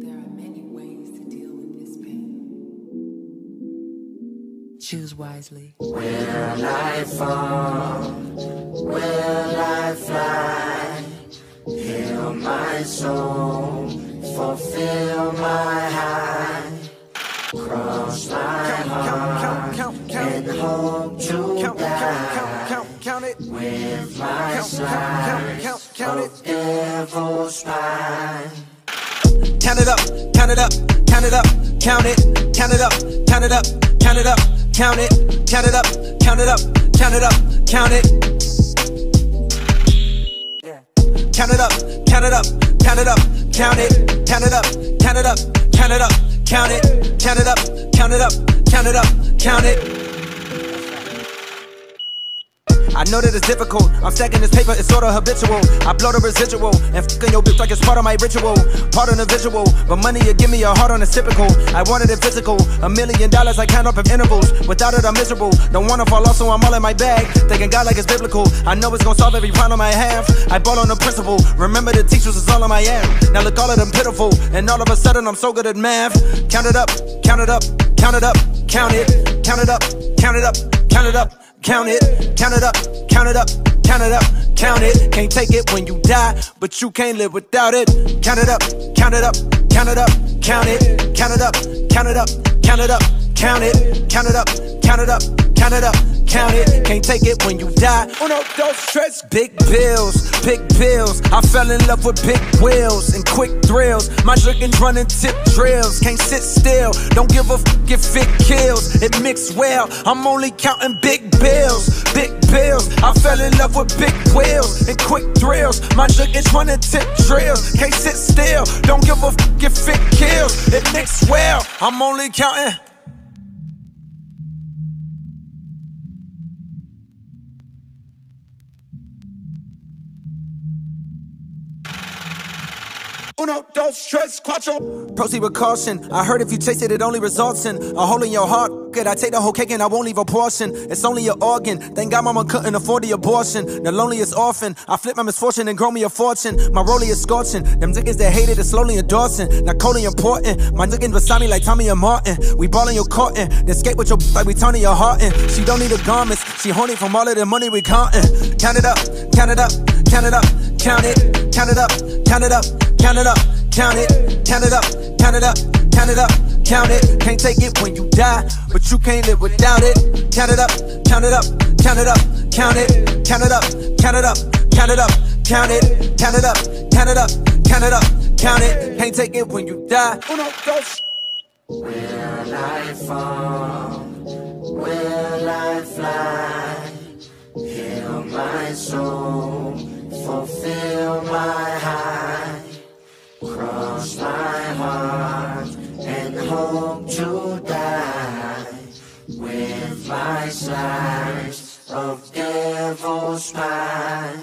There are many ways to deal with this pain. Choose wisely. Will I fall? Will I fly? Heal my soul, fulfill my high. Cross my heart and hope to die with my slice of devil's spine. Count it up, count it up, count it up, count it, count it up, count it up, count it up, count it, count it up, count it up, count it up, count it. Count it up, count it up, count it up, count it, count it up, count it up, count it up, count it, count it up, count it up, count it up, count it. I know that it's difficult, I'm stacking this paper, it's sorta habitual. I blow the residual, and fucking your bitch like it's part of my ritual. Part of the visual, but money you give me a heart on, it's typical. I wanted it physical, $1 million I count up in intervals. Without it I'm miserable, don't wanna fall off so I'm all in my bag. Thinking God like it's biblical, I know it's gonna solve every problem I have. I ball on the principle, remember the teachers is all on my ass. Now look all of them pitiful, and all of a sudden I'm so good at math. Count it up, count it up, count it up, count it, count it up, count it up, count it up. Count it, count it up, count it up, count it up, count it. Can't take it when you die, but you can't live without it. Count it up, count it up, count it up, count it, count it up, count it up, count it up, count it, count it up, count it up, count it up, count it. Can't take it when you die. Uno, dos, tres. Big bills, big bills. I fell in love with big wheels and quick thrills. My chickens running tip drills. Can't sit still, don't give a f if it kills. It mixed well, I'm only counting big bills, big bills. I fell in love with big wheels and quick thrills. My chickens running tip drills. Can't sit still, don't give a f if it kills. It mixed well, I'm only counting. Uno, dos, tres, cuatro. Proceed with caution. I heard if you taste it, it only results in a hole in your heart. Good, I take the whole cake and I won't leave a portion. It's only an organ. Thank God mama couldn't afford the abortion. The loneliest orphan. I flip my misfortune and grow me a fortune. My rollie is scorching. Them niggas that hated is slowly endorsing. Not coldly important. My niggas beside me like Tommy and Martin. We ballin' your courtin'. Then skate with your like we turning your heart in. She don't need the garments. She horny from all of the money we countin'. Count it up, count it up, count it up, count it, count it up, count it up. Count it up, count it, count it up, count it up, count it up, count it. Can't take it when you die, but you can't live without it. Count it up, count it up, count it up, count it, count it up, count it up, count it up, count it, count it up, count it up, count it up, count it. Can't take it when you die. Uno, dos. Will I fall? Will I fly? Heal my soul, fulfill my high. Cross my heart and hope to die with my slice of devil's spine.